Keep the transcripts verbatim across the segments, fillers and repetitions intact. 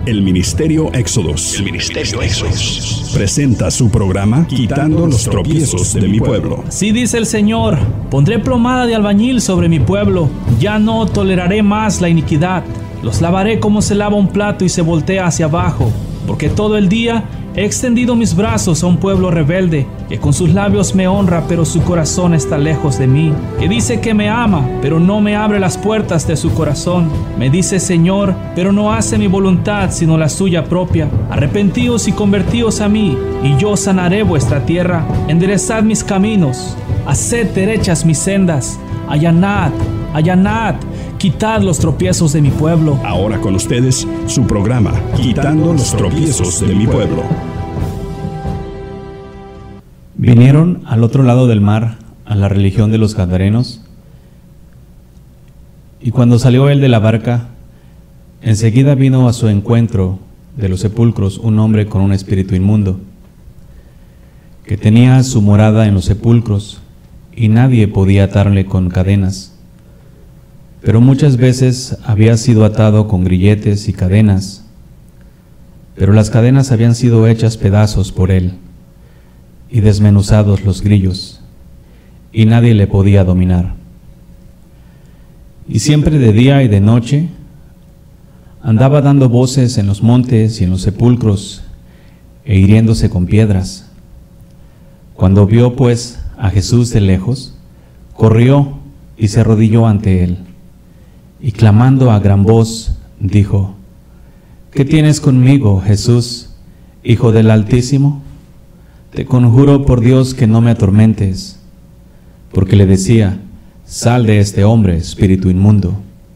El Ministerio Éxodos, el Ministerio Éxodos presenta su programa Quitando los tropiezos de mi pueblo. Sí dice el Señor, pondré plomada de albañil sobre mi pueblo, ya no toleraré más la iniquidad. Los lavaré como se lava un plato y se voltea hacia abajo, porque todo el día he extendido mis brazos a un pueblo rebelde, que con sus labios me honra, pero su corazón está lejos de mí, que dice que me ama, pero no me abre las puertas de su corazón. Me dice Señor, pero no hace mi voluntad, sino la suya propia. Arrepentíos y convertíos a mí, y yo sanaré vuestra tierra. Enderezad mis caminos, haced derechas mis sendas, allanad, allanad, quitad los tropiezos de mi pueblo. Ahora con ustedes, su programa, Quitando los tropiezos de mi pueblo. Vinieron al otro lado del mar, a la religión de los Gadarenos, y cuando salió él de la barca, enseguida vino a su encuentro de los sepulcros un hombre con un espíritu inmundo, que tenía su morada en los sepulcros, y nadie podía atarle con cadenas. Pero muchas veces había sido atado con grilletes y cadenas, pero las cadenas habían sido hechas pedazos por él, y desmenuzados los grillos, y nadie le podía dominar. Y siempre de día y de noche andaba dando voces en los montes y en los sepulcros, e hiriéndose con piedras. Cuando vio pues a Jesús de lejos, corrió y se arrodilló ante él, y clamando a gran voz, dijo: ¿Qué tienes conmigo, Jesús, Hijo del Altísimo? Te conjuro por Dios que no me atormentes. Porque le decía: sal de este hombre, espíritu inmundo.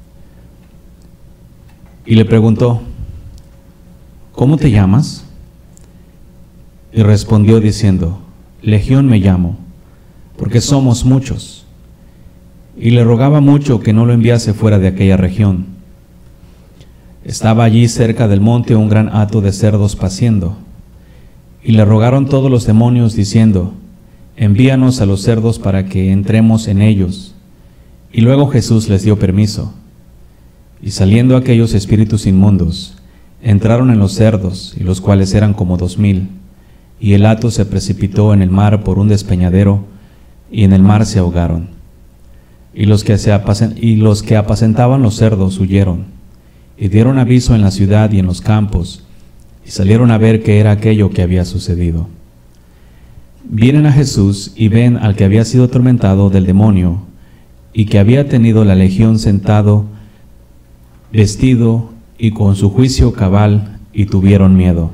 Y le preguntó: ¿cómo te llamas? Y respondió diciendo: Legión me llamo, porque somos muchos. Y le rogaba mucho que no lo enviase fuera de aquella región. Estaba allí cerca del monte un gran hato de cerdos paciendo, y le rogaron todos los demonios diciendo: envíanos a los cerdos para que entremos en ellos. Y luego Jesús les dio permiso. Y saliendo aquellos espíritus inmundos, entraron en los cerdos, y los cuales eran como dos mil, y el hato se precipitó en el mar por un despeñadero, y en el mar se ahogaron. Y los que se apacent- y los que apacentaban los cerdos huyeron, y dieron aviso en la ciudad y en los campos, y salieron a ver qué era aquello que había sucedido. Vienen a Jesús y ven al que había sido atormentado del demonio, y que había tenido la legión sentado, vestido y con su juicio cabal, y tuvieron miedo.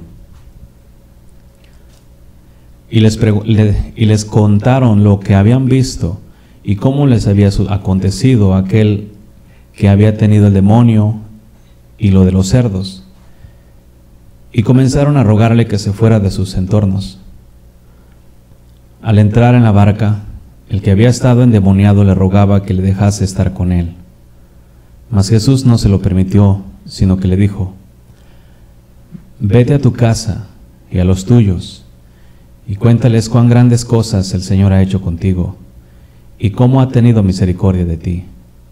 Y les, le, y les contaron lo que habían visto, y cómo les había acontecido aquel que había tenido el demonio, y lo de los cerdos. Y comenzaron a rogarle que se fuera de sus entornos. Al entrar en la barca, el que había estado endemoniado le rogaba que le dejase estar con él. Mas Jesús no se lo permitió, sino que le dijo: vete a tu casa y a los tuyos, y cuéntales cuán grandes cosas el Señor ha hecho contigo, y cómo ha tenido misericordia de ti.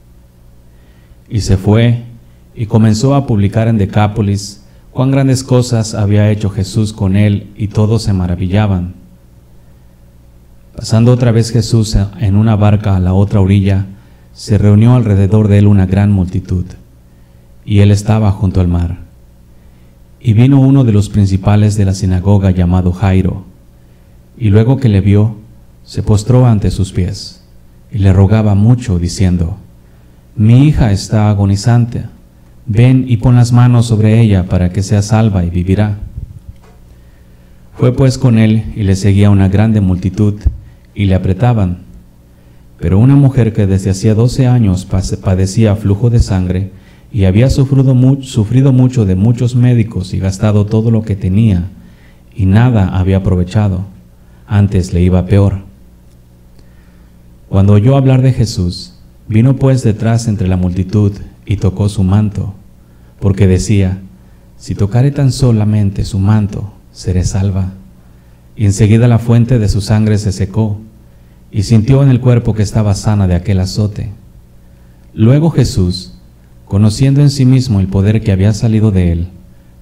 Y se fue, y comenzó a publicar en Decápolis cuán grandes cosas había hecho Jesús con él, y todos se maravillaban. Pasando otra vez Jesús en una barca a la otra orilla, se reunió alrededor de él una gran multitud, y él estaba junto al mar. Y vino uno de los principales de la sinagoga llamado Jairo, y luego que le vio, se postró ante sus pies, y le rogaba mucho, diciendo: mi hija está agonizante, ven y pon las manos sobre ella para que sea salva y vivirá. Fue pues con él, y le seguía una grande multitud, y le apretaban. Pero una mujer que desde hacía doce años padecía flujo de sangre, y había sufrido, mu sufrido mucho de muchos médicos, y gastado todo lo que tenía, y nada había aprovechado, antes le iba peor. Cuando oyó hablar de Jesús, vino pues detrás entre la multitud, y tocó su manto, porque decía: si tocare tan solamente su manto, seré salva. Y enseguida la fuente de su sangre se secó, y sintió en el cuerpo que estaba sana de aquel azote. Luego Jesús, conociendo en sí mismo el poder que había salido de él,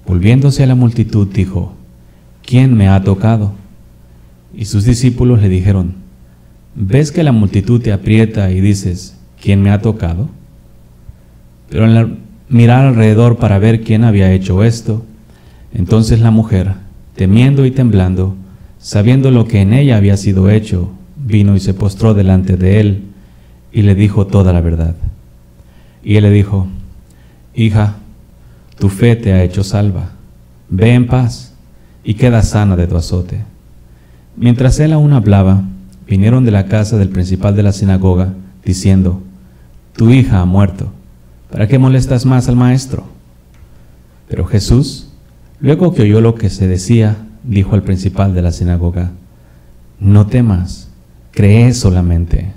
Volviéndose a la multitud, dijo: ¿Quién me ha tocado? Y sus discípulos le dijeron: ¿Ves que la multitud te aprieta y dices: ¿Quién me ha tocado? Pero al mirar alrededor para ver quién había hecho esto, entonces la mujer, temiendo y temblando, sabiendo lo que en ella había sido hecho, vino y se postró delante de él y le dijo toda la verdad. Y él le dijo: Hija, tu fe te ha hecho salva. Ve en paz y queda sana de tu azote. Mientras él aún hablaba, vinieron de la casa del principal de la sinagoga, diciendo: Tu hija ha muerto, ¿para qué molestas más al maestro? Pero Jesús, luego que oyó lo que se decía, dijo al principal de la sinagoga: No temas, cree solamente.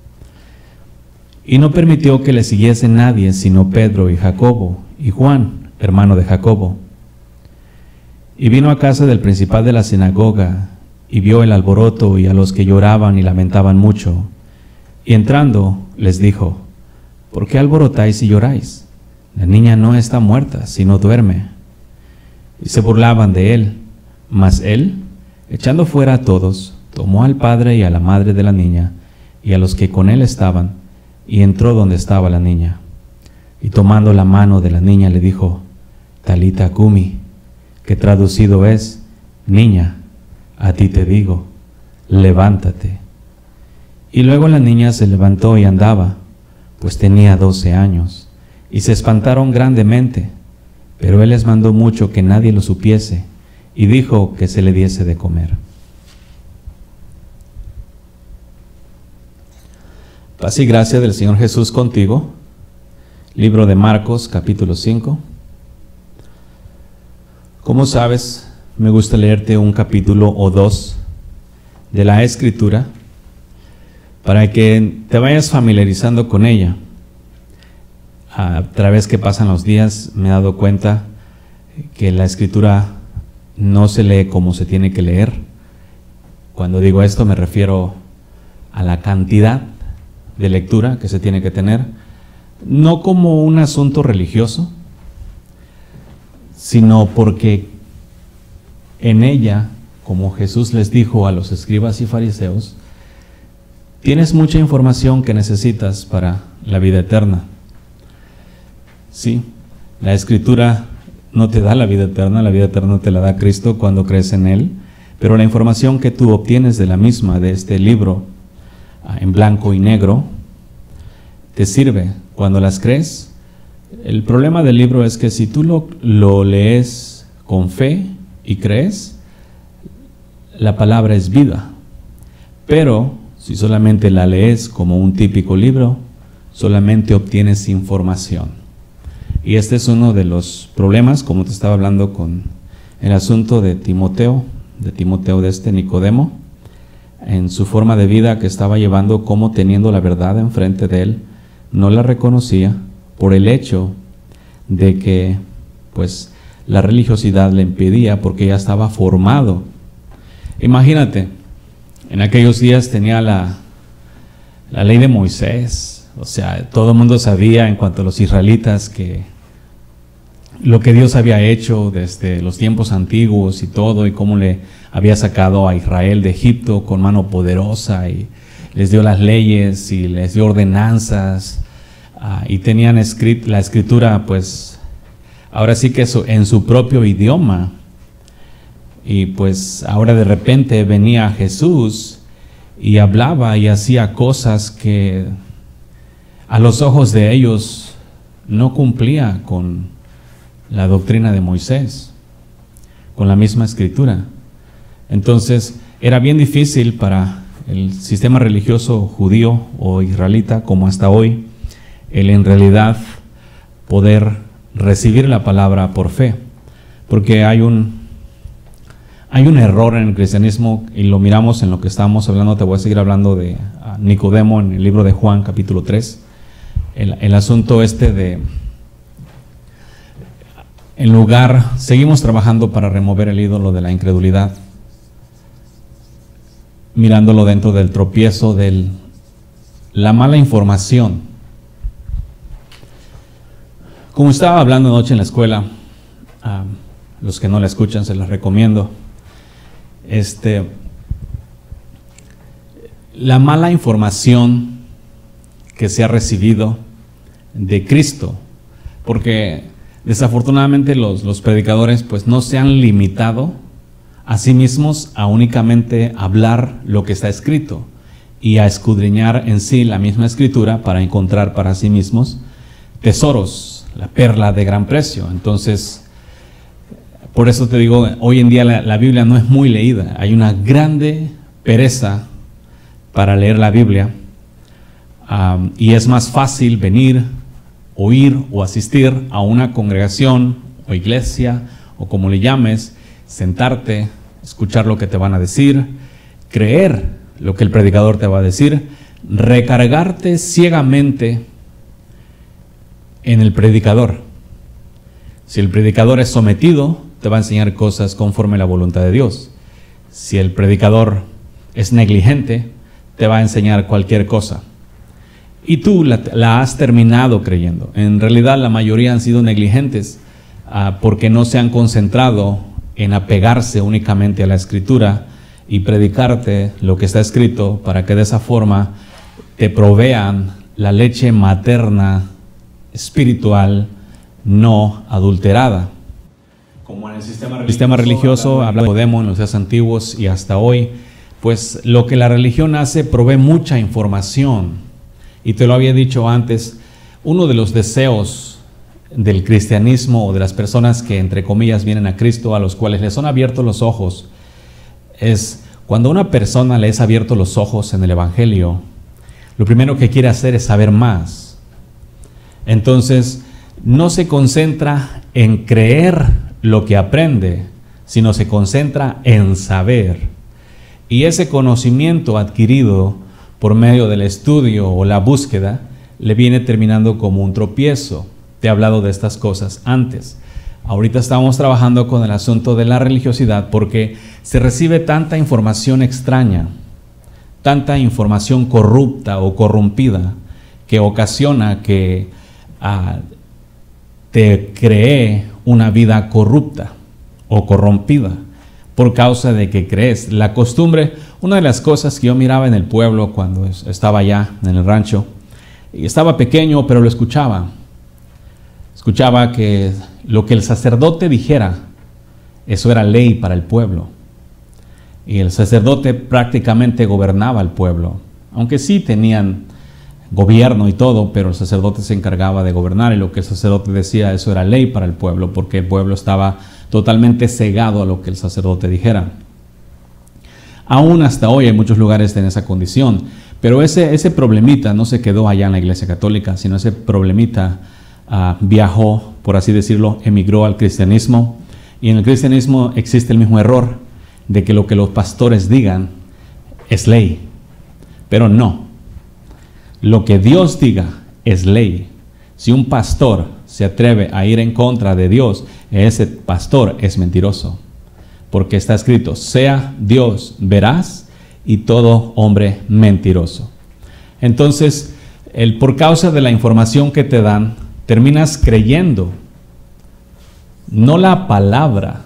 Y no permitió que le siguiese nadie sino Pedro y Jacobo y Juan, hermano de Jacobo. Y vino a casa del principal de la sinagoga y vio el alboroto y a los que lloraban y lamentaban mucho. Y entrando les dijo: ¿Por qué alborotáis y lloráis? La niña no está muerta, sino duerme. Y se burlaban de él. Mas él, echando fuera a todos, tomó al padre y a la madre de la niña y a los que con él estaban, y entró donde estaba la niña. Y tomando la mano de la niña le dijo: Talita cumi, que traducido es: Niña, a ti te digo, levántate. Y luego la niña se levantó y andaba, pues tenía doce años, y se espantaron grandemente. Pero él les mandó mucho que nadie lo supiese, y dijo que se le diese de comer. Paz y gracia del Señor Jesús contigo. Libro de Marcos, capítulo cinco. Como sabes, me gusta leerte un capítulo o dos de la Escritura para que te vayas familiarizando con ella. A través que pasan los días me he dado cuenta que la Escritura no se lee como se tiene que leer. Cuando digo esto me refiero a la cantidad de lectura que se tiene que tener, no como un asunto religioso, sino porque en ella, como Jesús les dijo a los escribas y fariseos, tienes mucha información que necesitas para la vida eterna. Sí, la Escritura no te da la vida eterna, la vida eterna te la da Cristo cuando crees en Él, pero la información que tú obtienes de la misma, de este libro, en blanco y negro, te sirve cuando las crees. El problema del libro es que si tú lo, lo lees con fe y crees, la palabra es vida. Pero si solamente la lees como un típico libro, solamente obtienes información. Y este es uno de los problemas, como te estaba hablando con el asunto de Timoteo, de Timoteo de este Nicodemo, en su forma de vida que estaba llevando, como teniendo la verdad enfrente de él, no la reconocía por el hecho de que pues la religiosidad le impedía, porque ya estaba formado. Imagínate, en aquellos días tenía la, la ley de Moisés, o sea, todo el mundo sabía en cuanto a los israelitas que lo que Dios había hecho desde los tiempos antiguos y todo, y cómo le había sacado a Israel de Egipto con mano poderosa y les dio las leyes y les dio ordenanzas, uh, y tenían escrit la escritura pues ahora sí que eso en su propio idioma. Y pues ahora de repente venía Jesús y hablaba y hacía cosas que a los ojos de ellos no cumplía con la doctrina de Moisés, con la misma escritura. Entonces era bien difícil para el sistema religioso judío o israelita, como hasta hoy, el en realidad poder recibir la palabra por fe, porque hay un hay un error en el cristianismo, y lo miramos en lo que estábamos hablando. Te voy a seguir hablando de uh, Nicodemo en el libro de Juan capítulo tres, el, el asunto este de, en lugar, seguimos trabajando para remover el ídolo de la incredulidad, mirándolo dentro del tropiezo de la mala información. Como estaba hablando anoche en la escuela, uh, los que no la escuchan se las recomiendo. Este, la mala información que se ha recibido de Cristo, porque desafortunadamente los, los predicadores pues no se han limitado a sí mismos a únicamente hablar lo que está escrito y a escudriñar en sí la misma escritura para encontrar para sí mismos tesoros, la perla de gran precio. Entonces, por eso te digo, hoy en día la, la Biblia no es muy leída. Hay una grande pereza para leer la Biblia, um, y es más fácil venir, oír o asistir a una congregación o iglesia o como le llames, sentarte, escuchar lo que te van a decir, creer lo que el predicador te va a decir, recargarte ciegamente en el predicador. Si el predicador es sometido, te va a enseñar cosas conforme a la voluntad de Dios. Si el predicador es negligente, te va a enseñar cualquier cosa. Y tú la, la has terminado creyendo. En realidad la mayoría han sido negligentes uh, porque no se han concentrado en apegarse únicamente a la escritura y predicarte lo que está escrito para que de esa forma te provean la leche materna espiritual no adulterada. Como en el sistema religioso, el sistema religioso habla de Nicodemo en los días antiguos y hasta hoy, pues lo que la religión hace provee mucha información. Y te lo había dicho antes, uno de los deseos del cristianismo o de las personas que entre comillas vienen a Cristo, a los cuales les son abiertos los ojos, es cuando a una persona le es abierto los ojos en el Evangelio, lo primero que quiere hacer es saber más. Entonces, no se concentra en creer lo que aprende, sino se concentra en saber. Y ese conocimiento adquirido por medio del estudio o la búsqueda, le viene terminando como un tropiezo. Te he hablado de estas cosas antes. Ahorita estamos trabajando con el asunto de la religiosidad porque se recibe tanta información extraña, tanta información corrupta o corrompida, que ocasiona que uh, te cree una vida corrupta o corrompida por causa de que crees. La costumbre, una de las cosas que yo miraba en el pueblo cuando estaba allá en el rancho, y estaba pequeño pero lo escuchaba, escuchaba que lo que el sacerdote dijera, eso era ley para el pueblo, y el sacerdote prácticamente gobernaba al pueblo, aunque sí tenían gobierno y todo, pero el sacerdote se encargaba de gobernar, y lo que el sacerdote decía, eso era ley para el pueblo, porque el pueblo estaba totalmente cegado a lo que el sacerdote dijera. Aún hasta hoy hay muchos lugares en esa condición, pero ese, ese problemita no se quedó allá en la Iglesia Católica, sino ese problemita uh, viajó, por así decirlo, emigró al cristianismo, y en el cristianismo existe el mismo error de que lo que los pastores digan es ley, pero no. Lo que Dios diga es ley. Si un pastor se atreve a ir en contra de Dios, ese pastor es mentiroso. Porque está escrito, sea Dios veraz y todo hombre mentiroso. Entonces, el, por causa de la información que te dan, terminas creyendo no la palabra,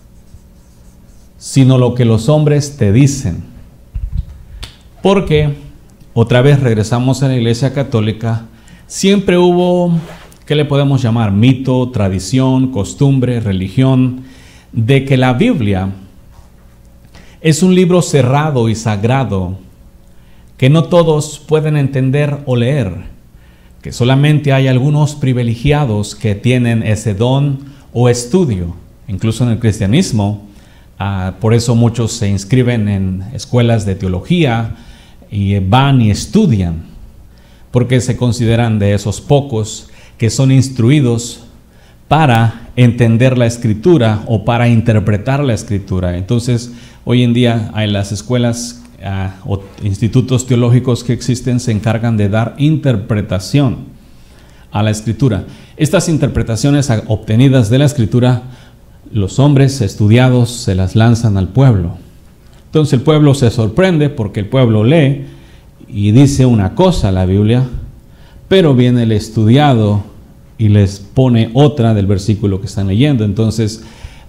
sino lo que los hombres te dicen. Porque, otra vez regresamos a la Iglesia Católica, siempre hubo, ¿qué le podemos llamar? Mito, tradición, costumbre, religión, de que la Biblia es un libro cerrado y sagrado que no todos pueden entender o leer, que solamente hay algunos privilegiados que tienen ese don o estudio. Incluso en el cristianismo, uh, por eso muchos se inscriben en escuelas de teología y van y estudian, porque se consideran de esos pocos que son instruidos para entender la escritura o para interpretar la escritura. Entonces, hoy en día hay las escuelas uh, o institutos teológicos que existen, se encargan de dar interpretación a la escritura. Estas interpretaciones obtenidas de la escritura, los hombres estudiados se las lanzan al pueblo. Entonces el pueblo se sorprende porque el pueblo lee y dice una cosa la Biblia, pero viene el estudiado y les pone otra del versículo que están leyendo. Entonces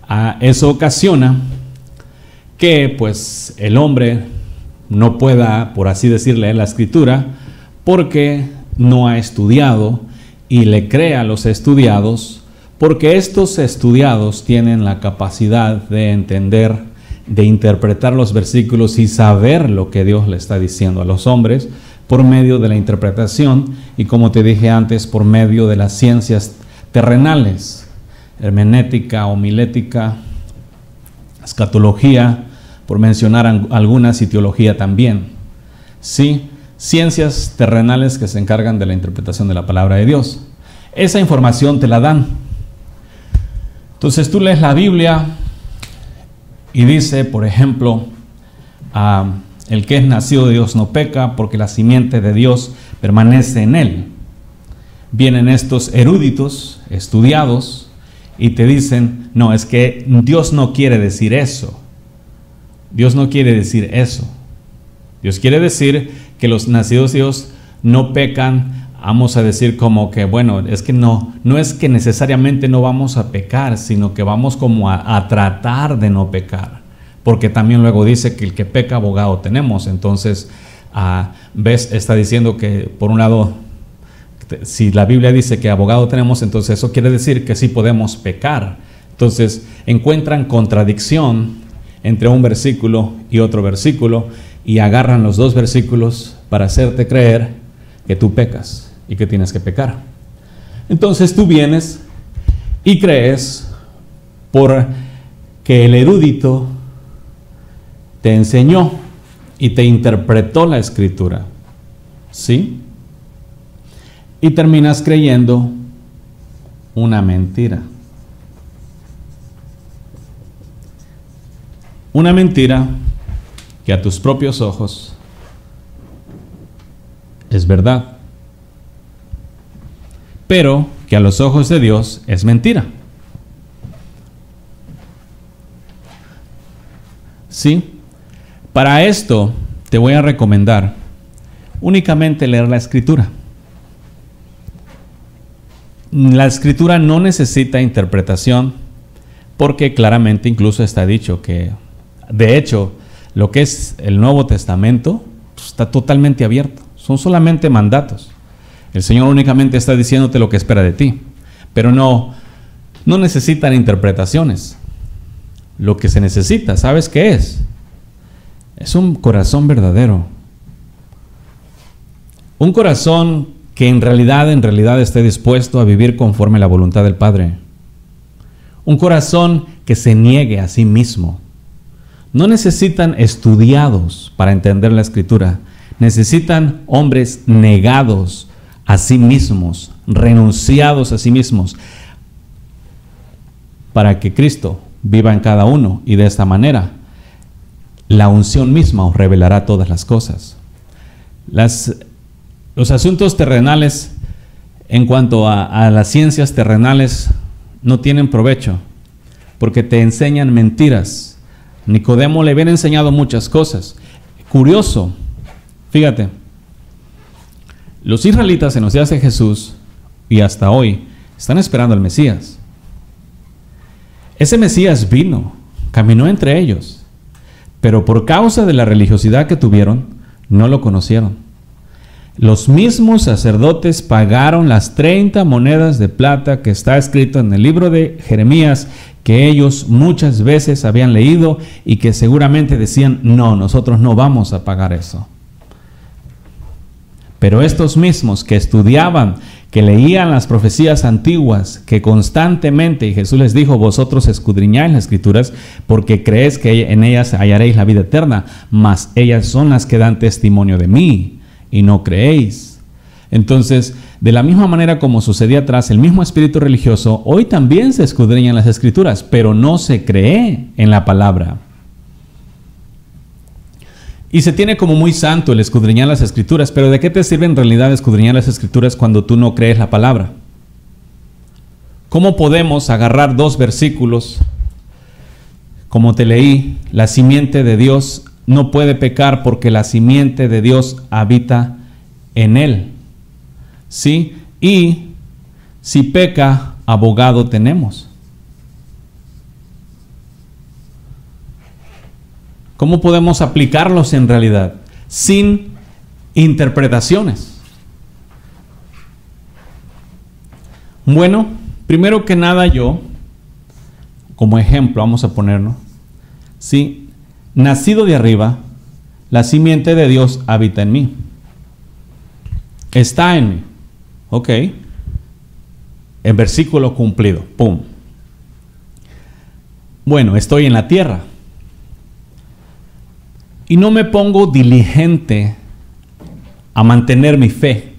Ah, eso ocasiona que pues el hombre no pueda, por así decir, leer la escritura porque no ha estudiado, y le cree a los estudiados porque estos estudiados tienen la capacidad de entender, de interpretar los versículos y saber lo que Dios le está diciendo a los hombres por medio de la interpretación y, como te dije antes, por medio de las ciencias terrenales, hermenéutica, homilética, escatología, por mencionar algunas, y teología también. Sí, ciencias terrenales que se encargan de la interpretación de la palabra de Dios. Esa información te la dan. Entonces tú lees la Biblia y dice, por ejemplo, uh, el que es nacido de Dios no peca porque la simiente de Dios permanece en él. Vienen estos eruditos, estudiados, y te dicen, no, es que Dios no quiere decir eso. Dios no quiere decir eso. Dios quiere decir que los nacidos de Dios no pecan. Vamos a decir como que, bueno, es que no, no es que necesariamente no vamos a pecar, sino que vamos como a, a tratar de no pecar. Porque también luego dice que el que peca, abogado tenemos. Entonces, uh, ves, está diciendo que por un lado, si la Biblia dice que abogado tenemos, entonces eso quiere decir que sí podemos pecar. Entonces, encuentran contradicción entre un versículo y otro versículo y agarran los dos versículos para hacerte creer que tú pecas y que tienes que pecar. Entonces tú vienes y crees porque el erudito te enseñó y te interpretó la escritura, ¿sí? Y terminas creyendo una mentira. Una mentira que a tus propios ojos es verdad, pero que a los ojos de Dios es mentira. ¿Sí? Para esto te voy a recomendar únicamente leer la escritura. La escritura no necesita interpretación porque claramente incluso está dicho que, de hecho, lo que es el Nuevo Testamento pues, está totalmente abierto. Son solamente mandatos. El Señor únicamente está diciéndote lo que espera de ti. Pero no, no necesitan interpretaciones. Lo que se necesita, ¿sabes qué es? Es un corazón verdadero. Un corazón que en realidad, en realidad esté dispuesto a vivir conforme a la voluntad del Padre. Un corazón que se niegue a sí mismo. No necesitan estudiados para entender la Escritura. Necesitan hombres negados a sí mismos, renunciados a sí mismos, para que Cristo viva en cada uno, y de esta manera la unción misma os revelará todas las cosas. Las, los asuntos terrenales, en cuanto a, a las ciencias terrenales, no tienen provecho, porque te enseñan mentiras. Nicodemo le habían enseñado muchas cosas. Curioso, fíjate, los israelitas en los días de Jesús y hasta hoy están esperando al Mesías. Ese Mesías vino, caminó entre ellos, pero por causa de la religiosidad que tuvieron, no lo conocieron. Los mismos sacerdotes pagaron las treinta monedas de plata que está escrito en el libro de Jeremías, que ellos muchas veces habían leído y que seguramente decían, no, nosotros no vamos a pagar eso. Pero estos mismos que estudiaban, que leían las profecías antiguas, que constantemente, y Jesús les dijo, vosotros escudriñáis las Escrituras, porque creéis que en ellas hallaréis la vida eterna, mas ellas son las que dan testimonio de mí, y no creéis. Entonces, de la misma manera como sucedía atrás, el mismo espíritu religioso, hoy también se escudriñan las Escrituras, pero no se cree en la palabra. Y se tiene como muy santo el escudriñar las Escrituras, pero ¿de qué te sirve en realidad escudriñar las Escrituras cuando tú no crees la palabra? ¿Cómo podemos agarrar dos versículos? Como te leí, la simiente de Dios no puede pecar porque la simiente de Dios habita en él. ¿Sí? Y si peca, abogado tenemos. ¿Cómo podemos aplicarlos en realidad? Sin interpretaciones. Bueno, primero que nada yo, como ejemplo, vamos a ponerlo, ¿sí? Nacido de arriba, la simiente de Dios habita en mí. Está en mí. Ok. El versículo cumplido. Pum. Bueno, estoy en la tierra. Y no me pongo diligente a mantener mi fe.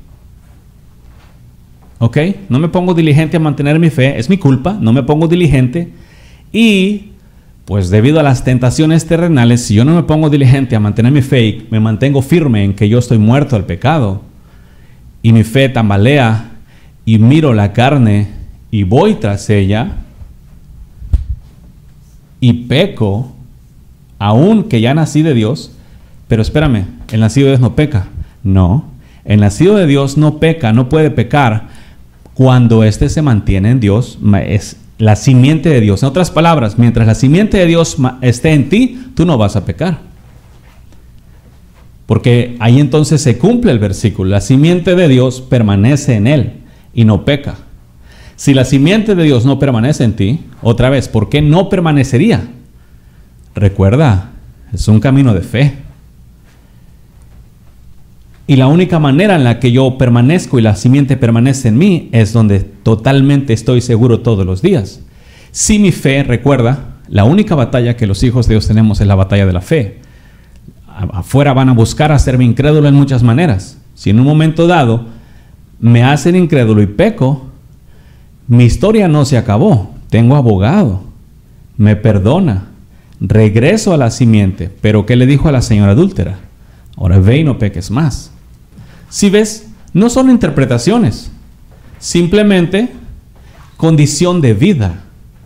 ¿Ok? No me pongo diligente a mantener mi fe. Es mi culpa. No me pongo diligente. Y pues debido a las tentaciones terrenales, si yo no me pongo diligente a mantener mi fe y me mantengo firme en que yo estoy muerto al pecado, y mi fe tambalea, y miro la carne, y voy tras ella, y peco, aun que ya nací de Dios. Pero espérame, el nacido de Dios no peca. No, el nacido de Dios no peca, no puede pecar cuando éste se mantiene en Dios, es la simiente de Dios. En otras palabras, mientras la simiente de Dios esté en ti, tú no vas a pecar. Porque ahí entonces se cumple el versículo. La simiente de Dios permanece en él y no peca. Si la simiente de Dios no permanece en ti, otra vez, ¿por qué no permanecería? Recuerda, es un camino de fe. Y la única manera en la que yo permanezco y la simiente permanece en mí es donde totalmente estoy seguro todos los días. Si mi fe, recuerda, la única batalla que los hijos de Dios tenemos es la batalla de la fe. Afuera van a buscar hacerme incrédulo en muchas maneras. Si en un momento dado me hacen incrédulo y peco, mi historia no se acabó. Tengo abogado, me perdona, regreso a la simiente. Pero ¿qué le dijo a la señora adúltera? Ahora ve y no peques más. Si ves, no son interpretaciones, simplemente condición de vida.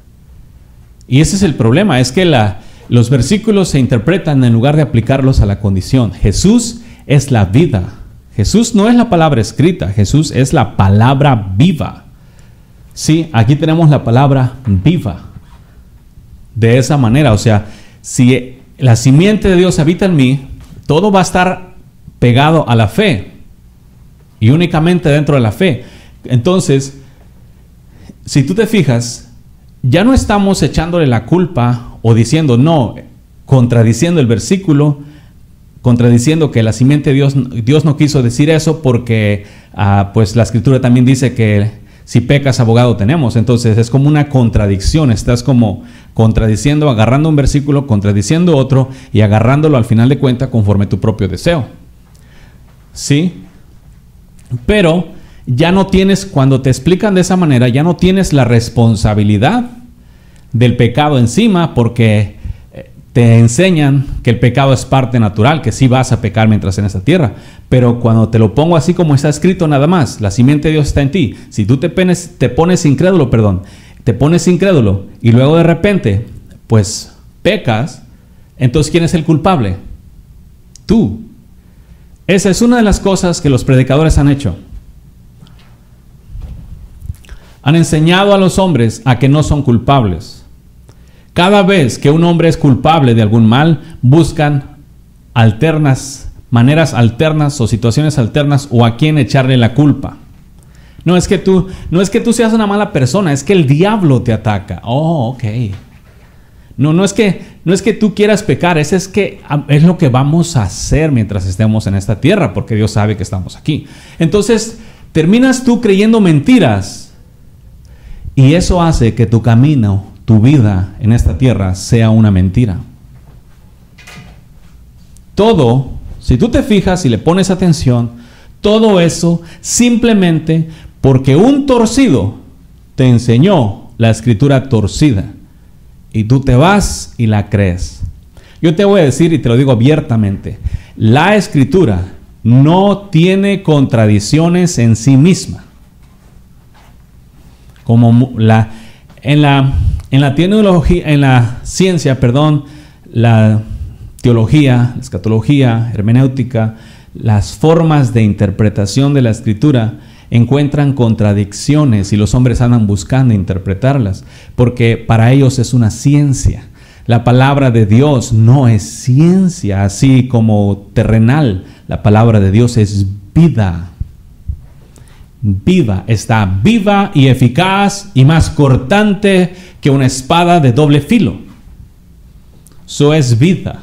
Y ese es el problema, es que la, los versículos se interpretan en lugar de aplicarlos a la condición. Jesús es la vida. Jesús no es la palabra escrita, Jesús es la palabra viva. Sí, aquí tenemos la palabra viva. De esa manera, o sea, si la simiente de Dios habita en mí, todo va a estar pegado a la fe y únicamente dentro de la fe. Entonces, si tú te fijas, ya no estamos echándole la culpa o diciendo no, contradiciendo el versículo, contradiciendo que la simiente de Dios, Dios no quiso decir eso porque uh, pues la escritura también dice que si pecas, abogado tenemos. Entonces es como una contradicción, estás como contradiciendo, agarrando un versículo, contradiciendo otro y agarrándolo al final de cuentas conforme tu propio deseo. ¿Sí? Pero ya no tienes, cuando te explican de esa manera, ya no tienes la responsabilidad del pecado encima porque te enseñan que el pecado es parte natural, que sí vas a pecar mientras en esta tierra. Pero cuando te lo pongo así como está escrito nada más, la simiente de Dios está en ti. Si tú te pones, te pones incrédulo, perdón, te pones incrédulo y luego de repente, pues pecas, entonces ¿quién es el culpable? Tú. Esa es una de las cosas que los predicadores han hecho. Han enseñado a los hombres a que no son culpables. Cada vez que un hombre es culpable de algún mal, buscan alternas, maneras alternas o situaciones alternas o a quién echarle la culpa. No es que tú, no es que tú seas una mala persona, es que el diablo te ataca. Oh, ok. No, no es que, no es que tú quieras pecar, es, es que es lo que vamos a hacer mientras estemos en esta tierra, porque Dios sabe que estamos aquí. Entonces, terminas tú creyendo mentiras y eso hace que tu camino, tu vida en esta tierra sea una mentira. Todo, si tú te fijas y le pones atención, todo eso simplemente porque un torcido te enseñó la escritura torcida y tú te vas y la crees. Yo te voy a decir y te lo digo abiertamente, la escritura no tiene contradicciones en sí misma. Como la en la en la teología, en la ciencia, perdón, la teología, la escatología, hermenéutica, las formas de interpretación de la escritura encuentran contradicciones y los hombres andan buscando interpretarlas, porque para ellos es una ciencia. La palabra de Dios no es ciencia, así como terrenal. La palabra de Dios es vida. Viva, está viva y eficaz y más cortante que una espada de doble filo. Eso es vida,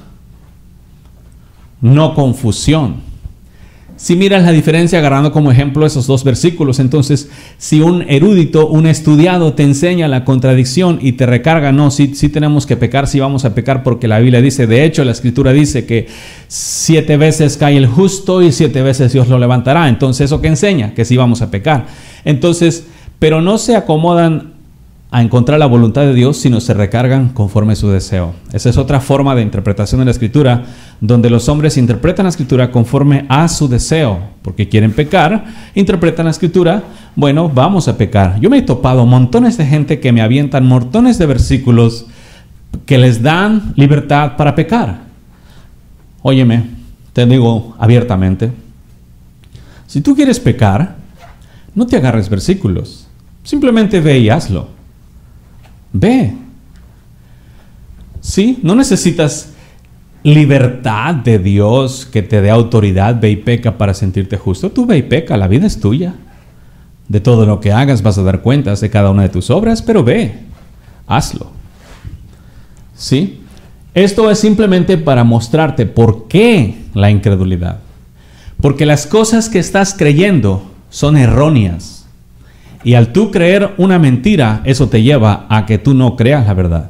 no confusión. Si miras la diferencia agarrando como ejemplo esos dos versículos, entonces si un erudito, un estudiado te enseña la contradicción y te recarga, no, sí, sí tenemos que pecar, sí vamos a pecar porque la Biblia dice, de hecho la Escritura dice que siete veces cae el justo y siete veces Dios lo levantará. Entonces eso que enseña, que sí vamos a pecar. Entonces, pero no se acomodan a encontrar la voluntad de Dios, sino se recargan conforme a su deseo. Esa es otra forma de interpretación de la Escritura, donde los hombres interpretan la Escritura conforme a su deseo, porque quieren pecar, interpretan la Escritura, bueno, vamos a pecar. Yo me he topado montones de gente que me avientan montones de versículos que les dan libertad para pecar. Óyeme, te digo abiertamente, si tú quieres pecar, no te agarres versículos, simplemente ve y hazlo. Ve. Sí, no necesitas libertad de Dios que te dé autoridad, ve y peca para sentirte justo. Tú ve y peca, la vida es tuya. De todo lo que hagas vas a dar cuentas de cada una de tus obras, pero ve, hazlo. ¿Sí? Esto es simplemente para mostrarte por qué la incredulidad. Porque las cosas que estás creyendo son erróneas. Y al tú creer una mentira, eso te lleva a que tú no creas la verdad.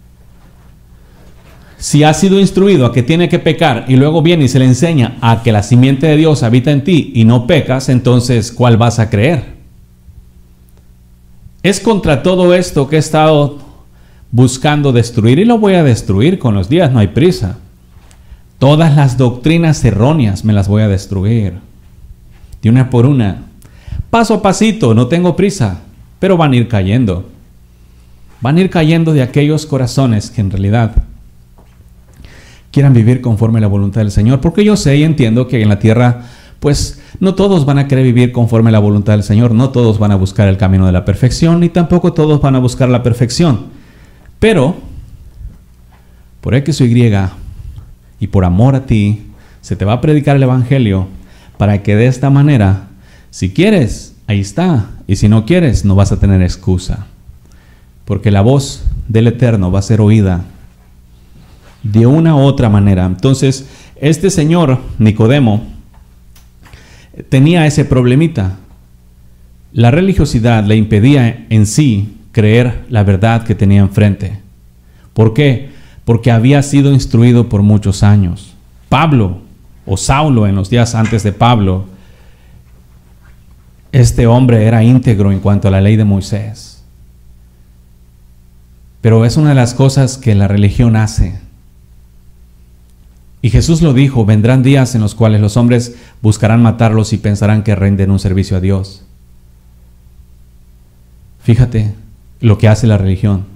Si has sido instruido a que tiene que pecar y luego viene y se le enseña a que la simiente de Dios habita en ti y no pecas, entonces ¿cuál vas a creer? Es contra todo esto que he estado buscando destruir y lo voy a destruir con los días, no hay prisa. Todas las doctrinas erróneas me las voy a destruir, de una por una. Paso a pasito, no tengo prisa, pero van a ir cayendo. Van a ir cayendo de aquellos corazones que en realidad quieran vivir conforme a la voluntad del Señor. Porque yo sé y entiendo que en la tierra, pues no todos van a querer vivir conforme a la voluntad del Señor. No todos van a buscar el camino de la perfección, ni tampoco todos van a buscar la perfección. Pero, por X o Y, y por amor a ti, se te va a predicar el Evangelio para que de esta manera, si quieres, ahí está. Y si no quieres, no vas a tener excusa. Porque la voz del Eterno va a ser oída de una u otra manera. Entonces, este señor Nicodemo tenía ese problemita. La religiosidad le impedía en sí creer la verdad que tenía enfrente. ¿Por qué? Porque había sido instruido por muchos años. Pablo, o Saulo en los días antes de Pablo, este hombre era íntegro en cuanto a la ley de Moisés. Pero es una de las cosas que la religión hace. Y Jesús lo dijo, vendrán días en los cuales los hombres buscarán matarlos y pensarán que rinden un servicio a Dios. Fíjate lo que hace la religión.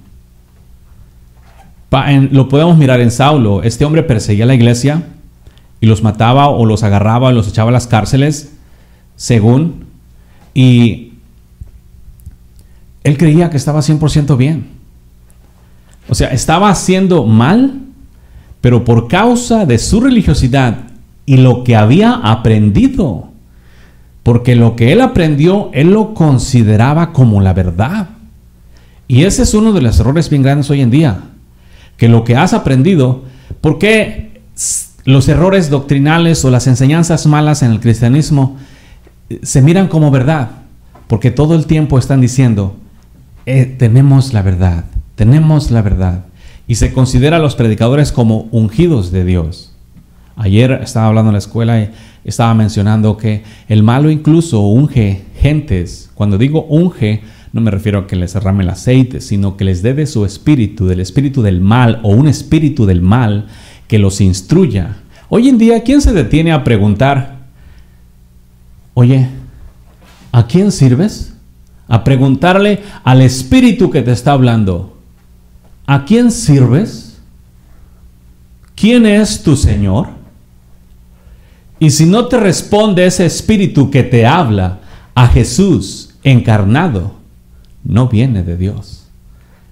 Pa, en, lo podemos mirar en Saulo. Este hombre perseguía a la iglesia y los mataba o los agarraba o los echaba a las cárceles, según... Y él creía que estaba cien por ciento bien. O sea, estaba haciendo mal, pero por causa de su religiosidad y lo que había aprendido. Porque lo que él aprendió, él lo consideraba como la verdad. Y ese es uno de los errores bien grandes hoy en día. Que lo que has aprendido, ¿por qué los errores doctrinales o las enseñanzas malas en el cristianismo se miran como verdad? Porque todo el tiempo están diciendo, eh, tenemos la verdad, tenemos la verdad. Y se considera a los predicadores como ungidos de Dios. Ayer estaba hablando en la escuela y estaba mencionando que el malo incluso unge gentes. Cuando digo unge, no me refiero a que les derrame el aceite, sino que les dé de su espíritu, del espíritu del mal, o un espíritu del mal que los instruya. Hoy en día, ¿quién se detiene a preguntar, oye, ¿a quién sirves? A preguntarle al espíritu que te está hablando, ¿a quién sirves? ¿Quién es tu Señor? Y si no te responde ese espíritu que te habla a Jesús encarnado, no viene de Dios.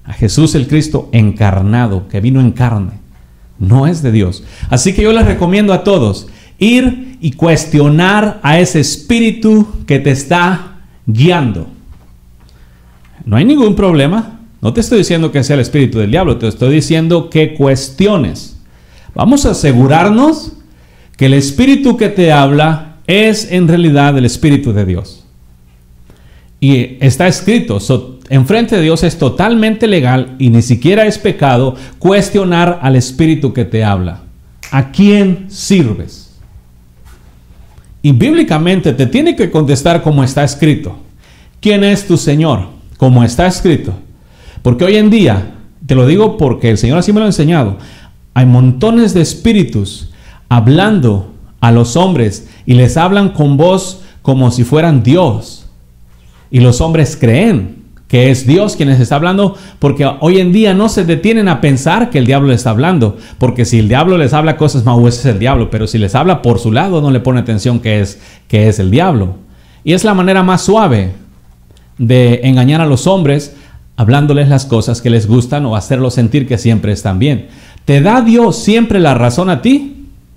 a Jesús el Cristo encarnado, que vino en carne, no es de Dios. Así que yo les recomiendo a todos ir y cuestionar a ese espíritu que te está guiando. No hay ningún problema. No te estoy diciendo que sea el espíritu del diablo, te estoy diciendo que cuestiones. Vamos a asegurarnos que el espíritu que te habla es en realidad el espíritu de Dios. Y está escrito, so, enfrente de Dios es totalmente legal y ni siquiera es pecado cuestionar al espíritu que te habla. ¿A quién sirves? Y bíblicamente te tiene que contestar como está escrito. ¿Quién es tu Señor? Como está escrito. Porque hoy en día, te lo digo porque el Señor así me lo ha enseñado, hay montones de espíritus hablando a los hombres y les hablan con voz como si fueran Dios. Y los hombres creen que es Dios quien les está hablando, porque hoy en día no se detienen a pensar que el diablo les está hablando, porque si el diablo les habla cosas más, ese es el diablo, pero si les habla por su lado no le pone atención que es, que es el diablo. Y es la manera más suave de engañar a los hombres, hablándoles las cosas que les gustan o hacerlos sentir que siempre están bien. ¿Te da Dios siempre la razón a ti?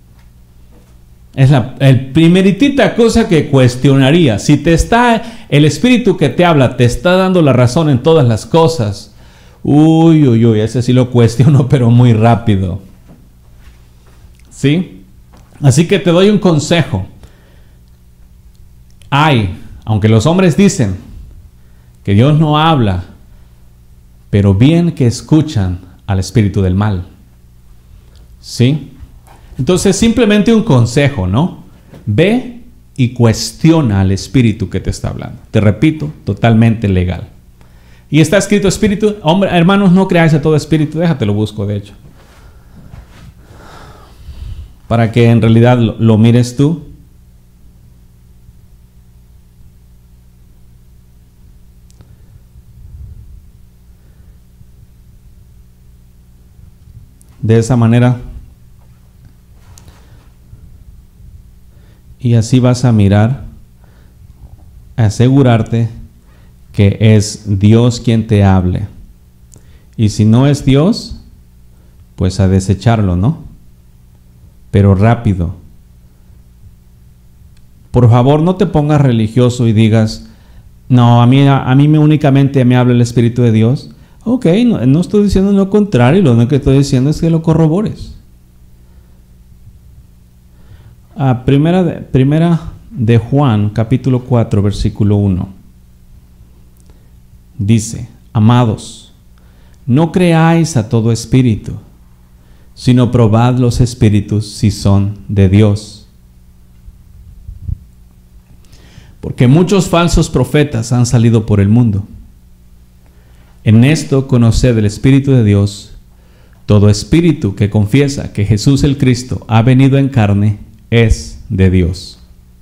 Es la el primeritita cosa que cuestionaría. Si te está el espíritu que te habla, te está dando la razón en todas las cosas. Uy, uy, uy, ese sí lo cuestiono, pero muy rápido. ¿Sí? Así que te doy un consejo. Hay, aunque los hombres dicen que Dios no habla, pero bien que escuchan al espíritu del mal. ¿Sí? Entonces, simplemente un consejo, ¿no? Ve y cuestiona al espíritu que te está hablando. Te repito, totalmente legal. Y está escrito espíritu. Hombre, hermanos, no creáis a todo espíritu. Déjate lo busco, de hecho. Para que en realidad lo, lo mires tú. De esa manera. Y así vas a mirar, asegurarte que es Dios quien te hable. Y si no es Dios, pues a desecharlo, ¿no? Pero rápido. Por favor, no te pongas religioso y digas, no, a mí, a, a mí me únicamente me habla el Espíritu de Dios. Ok, no, no estoy diciendo lo contrario, lo único que estoy diciendo es que lo corrobores. Ah, primera, de, primera de Juan, capítulo cuatro, versículo uno. Dice, amados, no creáis a todo espíritu, sino probad los espíritus si son de Dios. Porque muchos falsos profetas han salido por el mundo. En esto conoced el Espíritu de Dios. Todo espíritu que confiesa que Jesús el Cristo ha venido en carne es de Dios.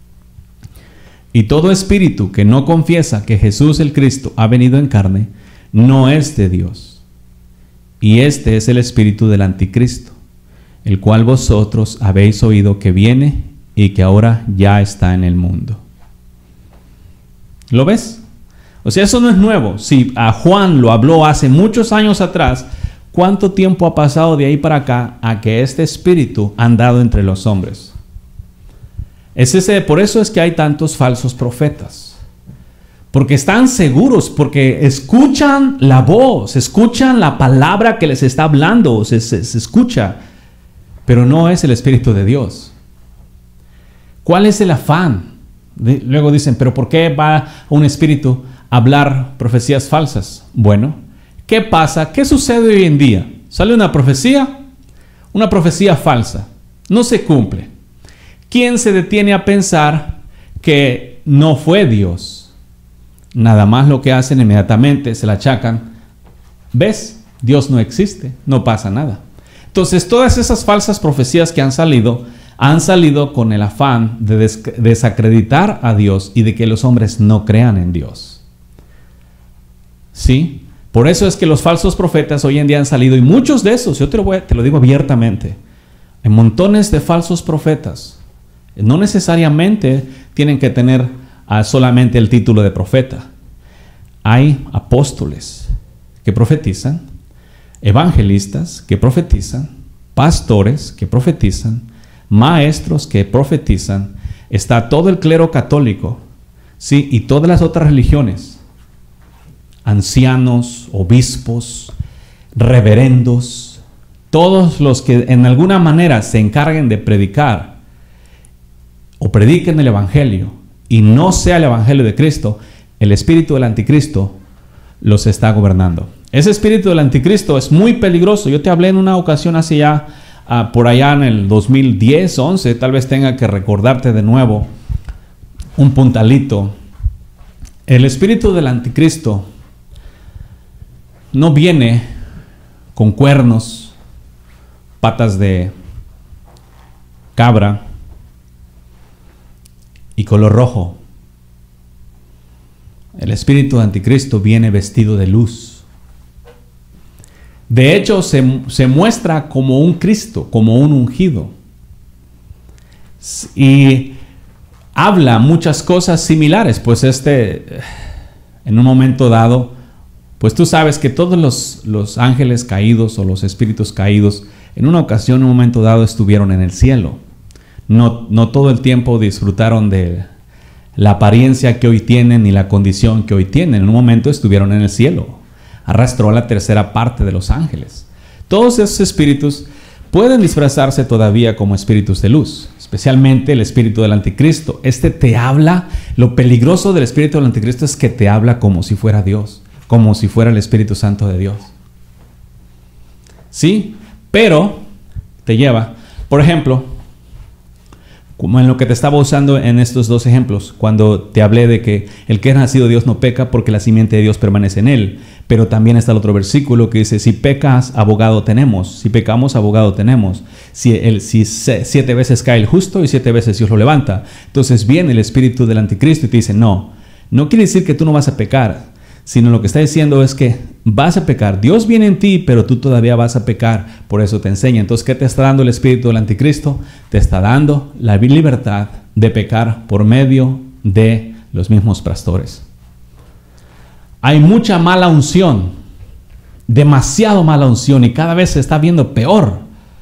Y todo espíritu que no confiesa que Jesús el Cristo ha venido en carne no es de Dios. Y este es el espíritu del anticristo, el cual vosotros habéis oído que viene y que ahora ya está en el mundo. ¿Lo ves? O sea, eso no es nuevo. Si a Juan lo habló hace muchos años atrás, ¿cuánto tiempo ha pasado de ahí para acá a que este espíritu ha andado entre los hombres? Es ese, por eso es que hay tantos falsos profetas. Porque están seguros, porque escuchan la voz, escuchan la palabra que les está hablando, se, se, se escucha, pero no es el Espíritu de Dios. ¿Cuál es el afán? De, luego dicen, ¿pero por qué va un espíritu a hablar profecías falsas? Bueno, ¿qué pasa? ¿Qué sucede hoy en día? Sale una profecía, una profecía falsa, no se cumple. ¿Quién se detiene a pensar que no fue Dios? Nada más lo que hacen inmediatamente se la achacan. ¿Ves? Dios no existe, no pasa nada. Entonces todas esas falsas profecías que han salido, han salido con el afán de des- desacreditar a Dios y de que los hombres no crean en Dios. ¿Sí? Por eso es que los falsos profetas hoy en día han salido, y muchos de esos, yo te lo, voy, te lo digo abiertamente, hay montones de falsos profetas. No necesariamente tienen que tener uh, solamente el título de profeta. Hay apóstoles que profetizan, evangelistas que profetizan, pastores que profetizan, maestros que profetizan, está todo el clero católico, ¿sí? Y todas las otras religiones, ancianos, obispos, reverendos, todos los que en alguna manera se encarguen de predicar o prediquen el evangelio y no sea el evangelio de Cristo, el espíritu del anticristo los está gobernando. Ese espíritu del anticristo es muy peligroso. Yo te hablé en una ocasión hace ya, uh, por allá en el dos mil diez, once, tal vez tenga que recordarte de nuevo un puntalito. El espíritu del anticristo no viene con cuernos, patas de cabra y color rojo. El espíritu de anticristo viene vestido de luz. De hecho, se, se muestra como un Cristo, como un ungido. Y habla muchas cosas similares, pues este, en un momento dado, pues tú sabes que todos los, los ángeles caídos o los espíritus caídos, en una ocasión, en un momento dado, estuvieron en el cielo. No, no todo el tiempo disfrutaron de la apariencia que hoy tienen ni la condición que hoy tienen. En un momento estuvieron en el cielo. Arrastró a la tercera parte de los ángeles. Todos esos espíritus pueden disfrazarse todavía como espíritus de luz, especialmente el espíritu del anticristo. Este te habla, lo peligroso del espíritu del anticristo es que te habla como si fuera Dios, como si fuera el Espíritu Santo de Dios. Sí, pero te lleva, por ejemplo, como en lo que te estaba usando en estos dos ejemplos, cuando te hablé de que el que es nacido de Dios no peca porque la simiente de Dios permanece en él. Pero también está el otro versículo que dice, si pecas, abogado tenemos. Si pecamos, abogado tenemos. Si, el, si siete veces cae el justo y siete veces Dios lo levanta. Entonces viene el espíritu del anticristo y te dice, no, no quiere decir que tú no vas a pecar, sino lo que está diciendo es que vas a pecar. Dios viene en ti, pero tú todavía vas a pecar. Por eso te enseña. Entonces, ¿qué te está dando el espíritu del anticristo? Te está dando la libertad de pecar por medio de los mismos pastores. Hay mucha mala unción, demasiado mala unción, y cada vez se está viendo peor.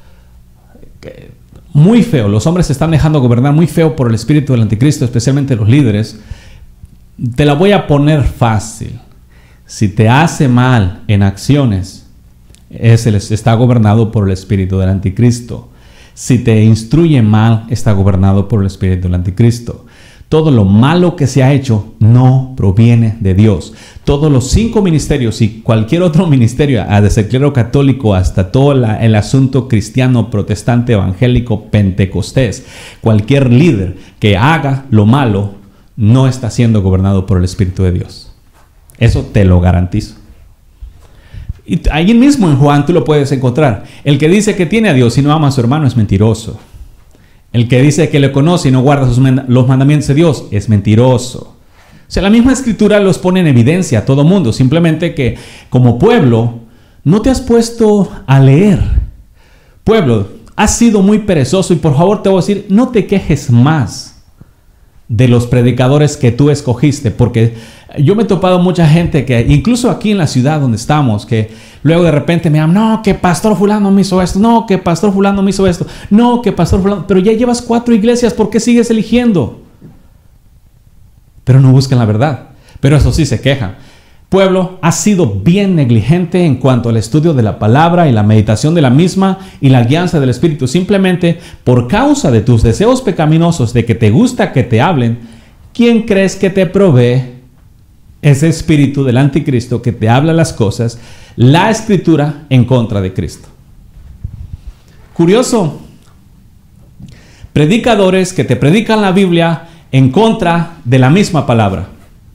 Muy feo. Los hombres se están dejando gobernar muy feo por el espíritu del anticristo, especialmente los líderes. Te la voy a poner fácil. Si te hace mal en acciones, es el, está gobernado por el espíritu del anticristo. Si te instruye mal, está gobernado por el espíritu del anticristo. Todo lo malo que se ha hecho no proviene de Dios. Todos los cinco ministerios y cualquier otro ministerio, desde el clero católico hasta todo la, el asunto cristiano, protestante, evangélico, pentecostés, cualquier líder que haga lo malo no está siendo gobernado por el Espíritu de Dios. Eso te lo garantizo. Y ahí mismo en Juan tú lo puedes encontrar. El que dice que tiene a Dios y no ama a su hermano es mentiroso. El que dice que le conoce y no guarda sus mand- los mandamientos de Dios es mentiroso. O sea, la misma escritura los pone en evidencia a todo mundo. Simplemente que como pueblo no te has puesto a leer. Pueblo, has sido muy perezoso y por favor te voy a decir, no te quejes más de los predicadores que tú escogiste, porque yo me he topado mucha gente que, incluso aquí en la ciudad donde estamos, que luego de repente me llaman, no, que pastor fulano me hizo esto, no, que pastor fulano me hizo esto, no, que pastor fulano, pero ya llevas cuatro iglesias, ¿por qué sigues eligiendo? Pero no buscan la verdad, pero eso sí se quejan. Pueblo, has sido bien negligente en cuanto al estudio de la palabra y la meditación de la misma y la guianza del Espíritu. Simplemente por causa de tus deseos pecaminosos de que te gusta que te hablen, ¿quién crees que te provee ese espíritu del anticristo que te habla las cosas, la escritura en contra de Cristo? Curioso. Predicadores que te predican la Biblia en contra de la misma palabra.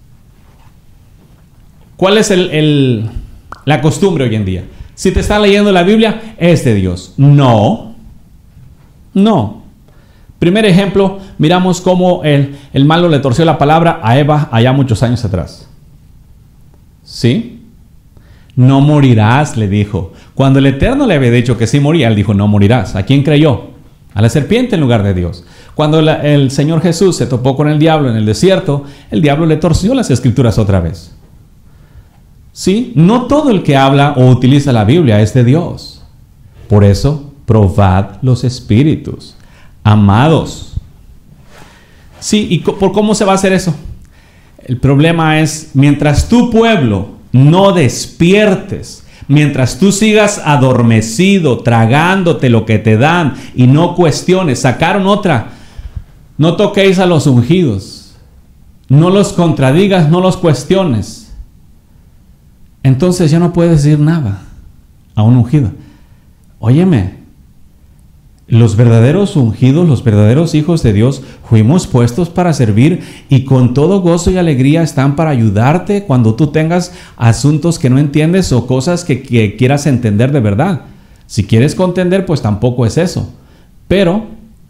¿Cuál es el, el, la costumbre hoy en día? Si te están leyendo la Biblia, es de Dios. No. No. Primer ejemplo, miramos cómo el, el malo le torció la palabra a Eva allá muchos años atrás. ¿Sí? No morirás, le dijo. Cuando el Eterno le había dicho que sí moría, él dijo, no morirás. ¿A quién creyó? A la serpiente en lugar de Dios. Cuando la, el Señor Jesús se topó con el diablo en el desierto, el diablo le torció las escrituras otra vez. Sí, no todo el que habla o utiliza la Biblia es de Dios. Por eso, probad los espíritus. Amados. Sí, ¿y por cómo se va a hacer eso? El problema es, mientras tu pueblo no despiertes, mientras tú sigas adormecido, tragándote lo que te dan y no cuestiones, sacaron otra, no toquéis a los ungidos, no los contradigas, no los cuestiones. Entonces ya no puedes decir nada a un ungido. Óyeme, los verdaderos ungidos, los verdaderos hijos de Dios, fuimos puestos para servir y con todo gozo y alegría están para ayudarte cuando tú tengas asuntos que no entiendes o cosas que, que quieras entender de verdad. Si quieres contender, pues tampoco es eso. Pero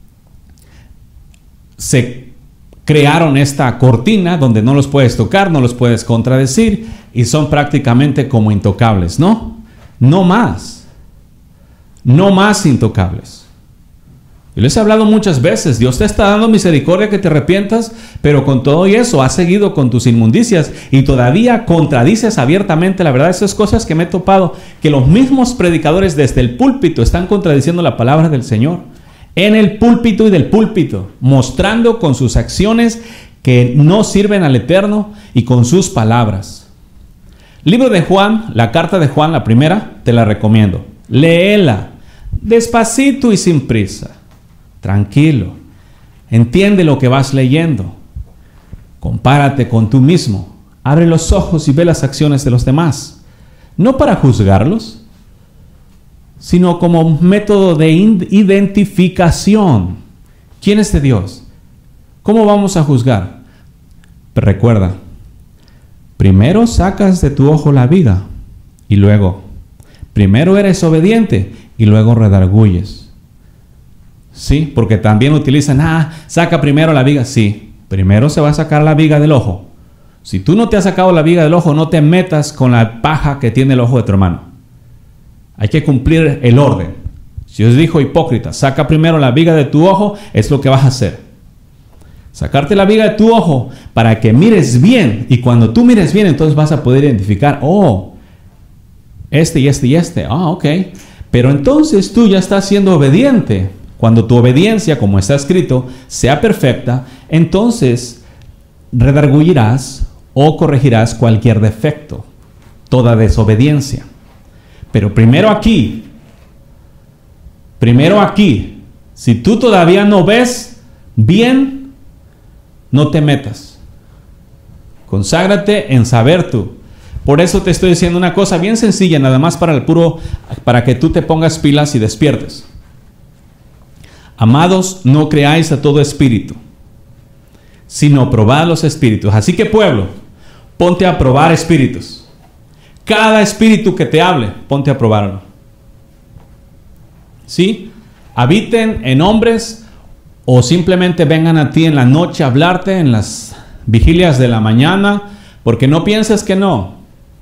se crearon esta cortina donde no los puedes tocar, no los puedes contradecir y son prácticamente como intocables, ¿no? No más. No más intocables. Yo les he hablado muchas veces, Dios te está dando misericordia que te arrepientas, pero con todo y eso has seguido con tus inmundicias y todavía contradices abiertamente la verdad. Esas cosas que me he topado, que los mismos predicadores desde el púlpito están contradiciendo la palabra del Señor. En el púlpito y del púlpito, mostrando con sus acciones que no sirven al Eterno y con sus palabras. Libro de Juan, la carta de Juan, la primera, te la recomiendo. Léela, despacito y sin prisa. Tranquilo, entiende lo que vas leyendo, compárate con tú mismo, abre los ojos y ve las acciones de los demás, no para juzgarlos, sino como método de identificación. ¿Quién es de Dios? ¿Cómo vamos a juzgar? Pero recuerda, primero sacas de tu ojo la viga y luego, primero eres obediente y luego redarguyes. Sí, porque también utilizan, ah, saca primero la viga. Sí, primero se va a sacar la viga del ojo. Si tú no te has sacado la viga del ojo, no te metas con la paja que tiene el ojo de tu hermano. Hay que cumplir el orden. Si os dijo hipócrita, saca primero la viga de tu ojo, es lo que vas a hacer. Sacarte la viga de tu ojo para que mires bien. Y cuando tú mires bien, entonces vas a poder identificar, oh, este y este y este. Ah, ok. Pero entonces tú ya estás siendo obediente. Cuando tu obediencia, como está escrito, sea perfecta, entonces redarguyirás o corregirás cualquier defecto, toda desobediencia. Pero primero aquí, primero aquí, si tú todavía no ves bien, no te metas. Conságrate en saber tú. Por eso te estoy diciendo una cosa bien sencilla, nada más para el puro, para que tú te pongas pilas y despiertes. Amados, no creáis a todo espíritu, sino probad los espíritus. Así que, pueblo, ponte a probar espíritus. Cada espíritu que te hable, ponte a probarlo. ¿Sí? Habiten en hombres o simplemente vengan a ti en la noche a hablarte, en las vigilias de la mañana, porque no pienses que no.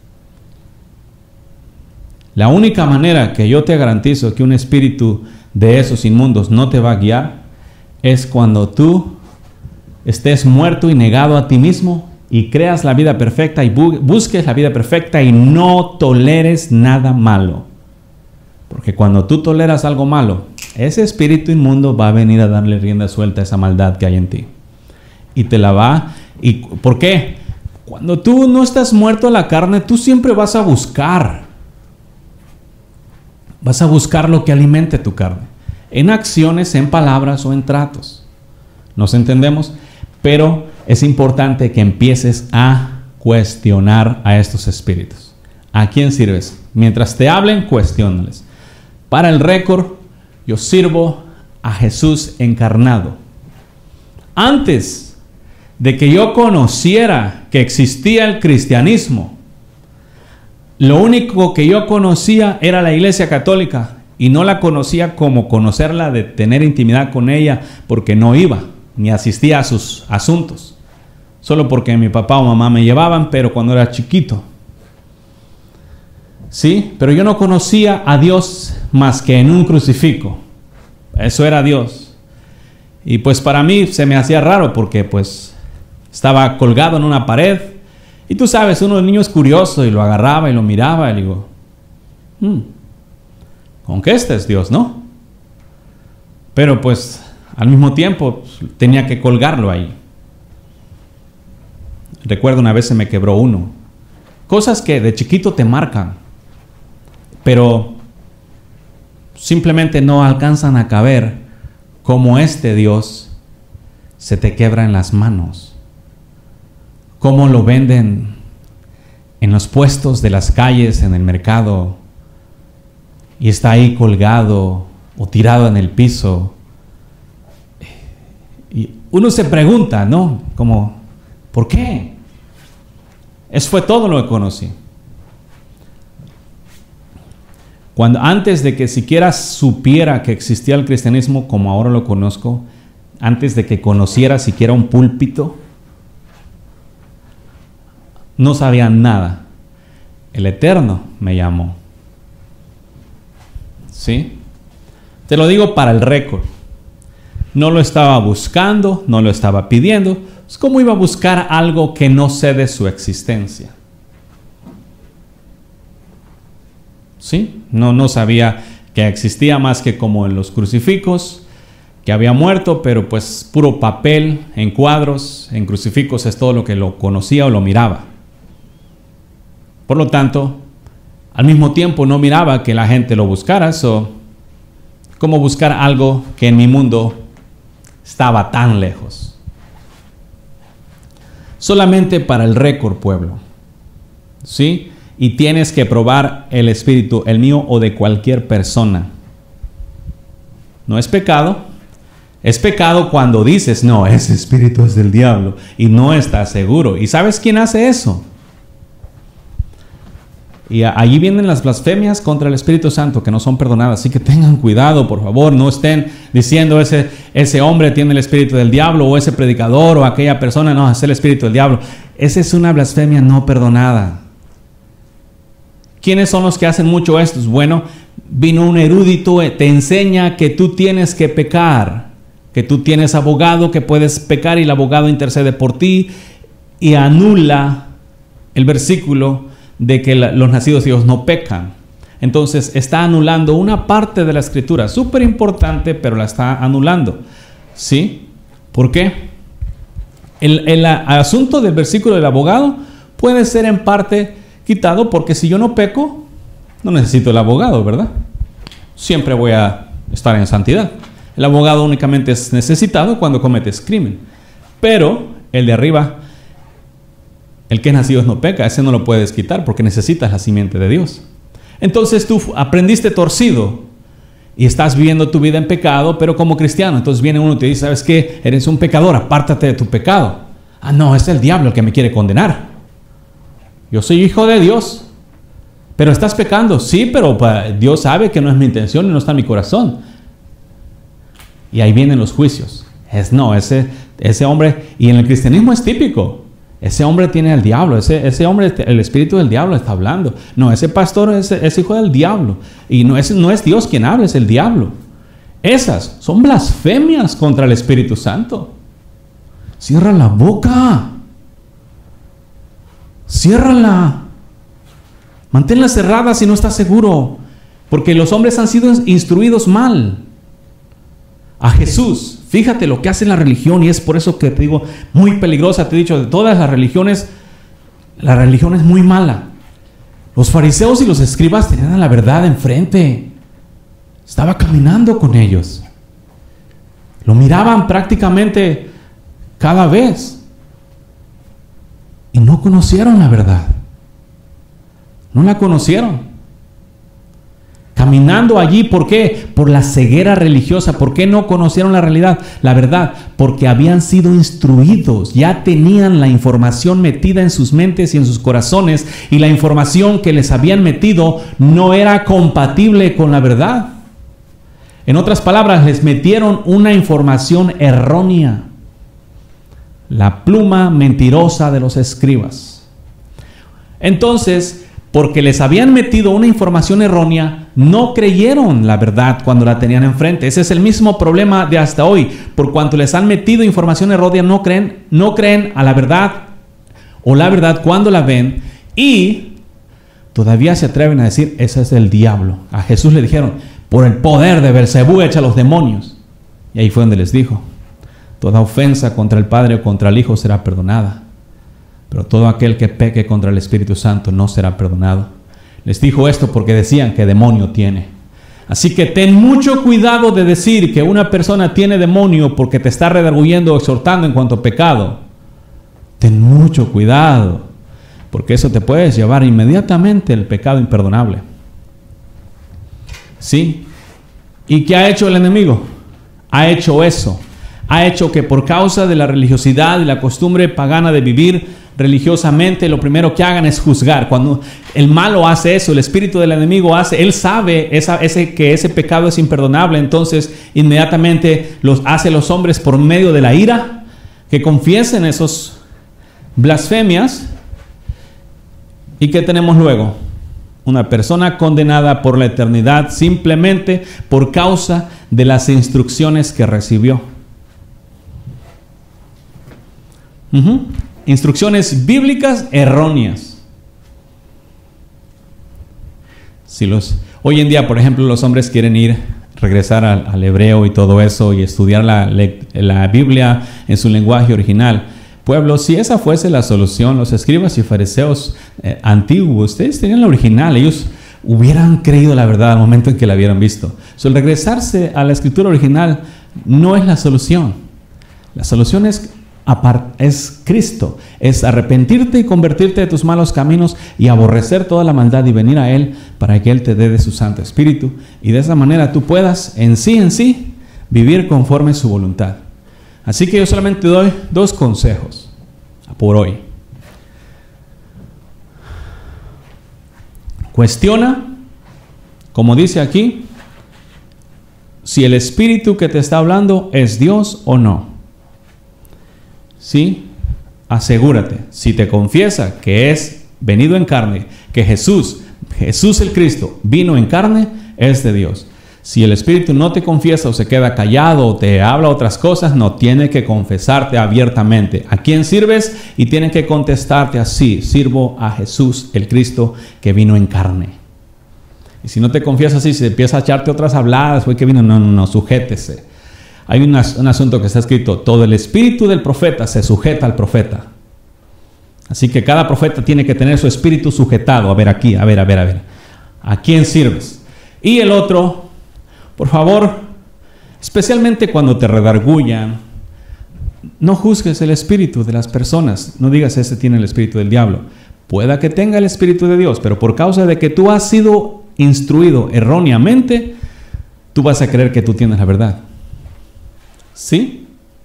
La única manera que yo te garantizo que un espíritu de esos inmundos no te va a guiar es cuando tú estés muerto y negado a ti mismo y creas la vida perfecta y bu- busques la vida perfecta y no toleres nada malo. Porque cuando tú toleras algo malo, ese espíritu inmundo va a venir a darle rienda suelta a esa maldad que hay en ti. Y te la va... ¿Y por qué? Cuando tú no estás muerto a la carne, tú siempre vas a buscar. Vas a buscar lo que alimente tu carne. En acciones, en palabras o en tratos. ¿Nos entendemos? Pero es importante que empieces a cuestionar a estos espíritus. ¿A quién sirves? Mientras te hablen, cuestiónales. Para el récord, yo sirvo a Jesús encarnado. Antes de que yo conociera que existía el cristianismo, lo único que yo conocía era la Iglesia Católica y no la conocía como conocerla de tener intimidad con ella porque no iba ni asistía a sus asuntos. Solo porque mi papá o mamá me llevaban, pero cuando era chiquito. Sí, pero yo no conocía a Dios más que en un crucifijo. Eso era Dios. Y pues para mí se me hacía raro porque pues estaba colgado en una pared Y tú sabes, uno de los niños curioso y lo agarraba y lo miraba y le digo, hmm, con que este es Dios, ¿no? Pero pues al mismo tiempo tenía que colgarlo ahí. Recuerdo una vez se me quebró uno. Cosas que de chiquito te marcan, pero simplemente no alcanzan a caber cómo este Dios se te quebra en las manos. Cómo lo venden en los puestos de las calles, en el mercado, y está ahí colgado o tirado en el piso. Y uno se pregunta, ¿no? Como, ¿por qué? Eso fue todo lo que conocí. Cuando antes de que siquiera supiera que existía el cristianismo como ahora lo conozco, antes de que conociera siquiera un púlpito, no sabía nada. El Eterno me llamó. ¿Sí? Te lo digo para el récord. No lo estaba buscando, no lo estaba pidiendo. ¿Cómo iba a buscar algo que no sé de su existencia? ¿Sí? No, no sabía que existía más que como en los crucifijos, que había muerto, pero pues puro papel en cuadros, en crucifijos es todo lo que lo conocía o lo miraba. Por lo tanto, al mismo tiempo no miraba que la gente lo buscara, so, ¿cómo buscar algo que en mi mundo estaba tan lejos? Solamente para el récord, pueblo. ¿Sí? Y tienes que probar el espíritu, el mío o de cualquier persona. No es pecado. Es pecado cuando dices, no, ese espíritu es del diablo y no estás seguro. ¿Y sabes quién hace eso? Y allí vienen las blasfemias contra el Espíritu Santo que no son perdonadas. Así que tengan cuidado, por favor. No estén diciendo ese, ese hombre tiene el espíritu del diablo, o ese predicador o aquella persona, no, es el espíritu del diablo. Esa es una blasfemia no perdonada. ¿Quiénes son los que hacen mucho esto? Bueno, vino un erudito, te enseña que tú tienes que pecar, que tú tienes abogado, que puedes pecar y el abogado intercede por ti, y anula el versículo de que la, los nacidos de Dios no pecan. Entonces está anulando una parte de la escritura, súper importante, pero la está anulando. ¿Sí? ¿Por qué? El, el asunto del versículo del abogado puede ser en parte quitado, porque si yo no peco, no necesito el abogado, ¿verdad? Siempre voy a estar en santidad. El abogado únicamente es necesitado cuando cometes crimen. Pero el de arriba, el que es nacido no peca, ese no lo puedes quitar porque necesitas la simiente de Dios. Entonces tú aprendiste torcido y estás viviendo tu vida en pecado, pero como cristiano. Entonces viene uno y te dice, ¿sabes qué? Eres un pecador, apártate de tu pecado. Ah, no, es el diablo el que me quiere condenar. Yo soy hijo de Dios. Pero estás pecando. Sí, pero Dios sabe que no es mi intención y no está en mi corazón. Y ahí vienen los juicios. Es no, ese, ese hombre, y en el cristianismo es típico. Ese hombre tiene al diablo, ese, ese hombre, el espíritu del diablo está hablando. No, ese pastor es, es hijo del diablo. Y no es, no es Dios quien habla, es el diablo. Esas son blasfemias contra el Espíritu Santo. Cierra la boca. Ciérrala. Manténla cerrada si no estás seguro. Porque los hombres han sido instruidos mal. A Jesús, fíjate lo que hace la religión, y es por eso que te digo, muy peligrosa. Te he dicho, de todas las religiones, la religión es muy mala. Los fariseos y los escribas tenían la verdad enfrente. Estaba caminando con ellos. Lo miraban prácticamente cada vez. Y no conocieron la verdad. No la conocieron. Caminando allí, ¿por qué? Por la ceguera religiosa. ¿Por qué no conocieron la realidad? La verdad, porque habían sido instruidos, ya tenían la información metida en sus mentes y en sus corazones, y la información que les habían metido no era compatible con la verdad. En otras palabras, les metieron una información errónea. La pluma mentirosa de los escribas. Entonces, porque les habían metido una información errónea, no creyeron la verdad cuando la tenían enfrente. Ese es el mismo problema de hasta hoy. Por cuanto les han metido información errónea, no creen, no creen a la verdad, o la verdad cuando la ven, y todavía se atreven a decir, ese es el diablo. A Jesús le dijeron, por el poder de Belcebú echa a los demonios. Y ahí fue donde les dijo, toda ofensa contra el Padre o contra el Hijo será perdonada, pero todo aquel que peque contra el Espíritu Santo no será perdonado. Les dijo esto porque decían que demonio tiene. Así que ten mucho cuidado de decir que una persona tiene demonio porque te está redarguyendo o exhortando en cuanto a pecado. Ten mucho cuidado, porque eso te puede llevar inmediatamente al pecado imperdonable. ¿Sí? ¿Y qué ha hecho el enemigo? Ha hecho eso. Ha hecho que por causa de la religiosidad y la costumbre pagana de vivir religiosamente, lo primero que hagan es juzgar. Cuando el malo hace eso, el espíritu del enemigo hace, él sabe esa, ese, que ese pecado es imperdonable, entonces inmediatamente los hace los hombres por medio de la ira, que confiesen esos blasfemias. ¿Y qué tenemos luego? Una persona condenada por la eternidad simplemente por causa de las instrucciones que recibió. Uh-huh. Instrucciones bíblicas erróneas. Si los, hoy en día, por ejemplo, los hombres quieren ir, regresar al, al hebreo y todo eso y estudiar la, la Biblia en su lenguaje original. Pueblo, si esa fuese la solución, los escribas y fariseos eh, antiguos, ustedes tenían la original, ellos hubieran creído la verdad al momento en que la hubieran visto. So, el regresarse a la escritura original no es la solución. La solución es es Cristo, es arrepentirte y convertirte de tus malos caminos y aborrecer toda la maldad y venir a Él para que Él te dé de su Santo Espíritu y de esa manera tú puedas en sí en sí vivir conforme a su voluntad. Así que yo solamente doy dos consejos por hoy. Cuestiona, como dice aquí, si el Espíritu que te está hablando es Dios o no. ¿Sí? Asegúrate, si te confiesa que es venido en carne, que Jesús, Jesús el Cristo, vino en carne, es de Dios. Si el Espíritu no te confiesa o se queda callado o te habla otras cosas, no tiene que confesarte abiertamente a quién sirves y tiene que contestarte así: sirvo a Jesús el Cristo que vino en carne. Y si no te confiesa así, si empieza a echarte otras habladas, fue que vino, no, no, no, sujétese. Hay un, un asunto que está escrito, todo el espíritu del profeta se sujeta al profeta. Así que cada profeta tiene que tener su espíritu sujetado. A ver aquí, a ver, a ver, a ver. ¿A quién sirves? Y el otro, por favor, especialmente cuando te redargullan, no juzgues el espíritu de las personas. No digas, ese tiene el espíritu del diablo. Pueda que tenga el espíritu de Dios, pero por causa de que tú has sido instruido erróneamente, tú vas a creer que tú tienes la verdad. ¿Sí?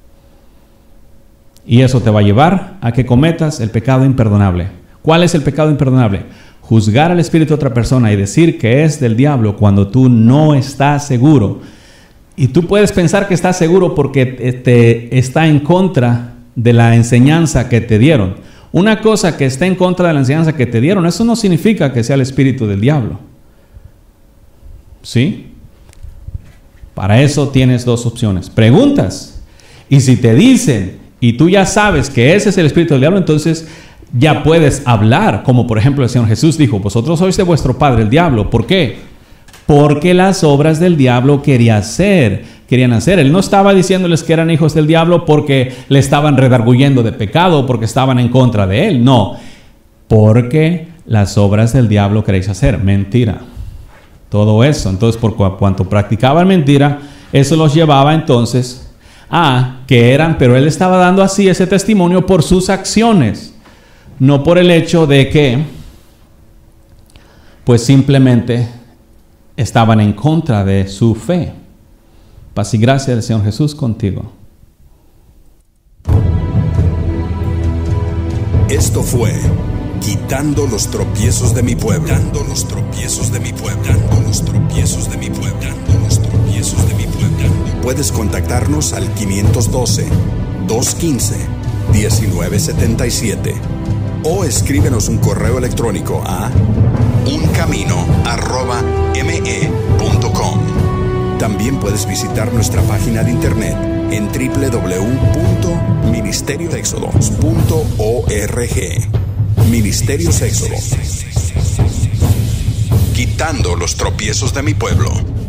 Y eso te va a llevar a que cometas el pecado imperdonable. ¿Cuál es el pecado imperdonable? Juzgar al espíritu de otra persona y decir que es del diablo cuando tú no estás seguro. Y tú puedes pensar que estás seguro porque te está en contra de la enseñanza que te dieron. Una cosa que esté en contra de la enseñanza que te dieron, eso no significa que sea el espíritu del diablo. ¿Sí? Para eso tienes dos opciones. Preguntas. Y si te dicen, y tú ya sabes que ese es el espíritu del diablo, entonces ya puedes hablar. Como por ejemplo el Señor Jesús dijo, vosotros sois de vuestro padre el diablo. ¿Por qué? Porque las obras del diablo quería hacer, querían hacer. Él no estaba diciéndoles que eran hijos del diablo porque le estaban redarguyendo de pecado o porque estaban en contra de él. No. Porque las obras del diablo queréis hacer. Mentira. Todo eso, entonces por cuanto practicaban mentira, eso los llevaba entonces a que eran, pero él estaba dando así ese testimonio por sus acciones, no por el hecho de que pues simplemente estaban en contra de su fe. Paz y gracia del Señor Jesús contigo. Esto fue Quitando los tropiezos de mi pueblo. Quitando los tropiezos de mi pueblo. Quitando los tropiezos de mi pueblo. Quitando los tropiezos de mi pueblo. Puedes contactarnos al quinientos doce, doscientos quince, diecinueve setenta y siete o escríbenos un correo electrónico a uncamino arroba me punto com. También puedes visitar nuestra página de internet en doble u doble u doble u punto ministerios éxodos punto org. Ministerios Éxodo. Quitando los tropiezos de mi pueblo.